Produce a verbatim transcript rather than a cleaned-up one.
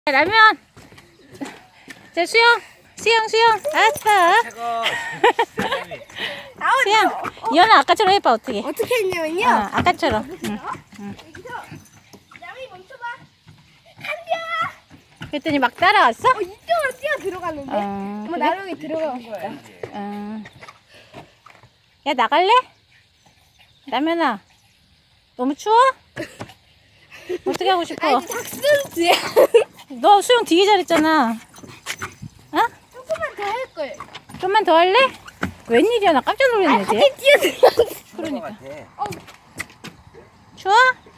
라면. 자, 수영. 수영, 수영. 아싸. 수영. 이현아 아까처럼 해봐, 어떻게. 어떻게 했냐면요. 어, 아까처럼. 응. 응. 남이 멈춰봐. 한비야. 그랬더니 막 따라왔어? 어, 이쪽으로 뛰어 들어가는데. 어, 엄마 그래? 나랑이 들어가고 싶다. 어. 야, 나갈래? 라면아. 너무 추워? 어떻게 하고 싶어? 아니, 닭순지야. 너 수영 되게 잘했잖아. 어? 조금만 더 할 걸. 좀만 더 할래? 웬일이야? 나 깜짝 놀랐네, 아, 쟤. 뛰어 들어가. 그러니까. 어. 추워?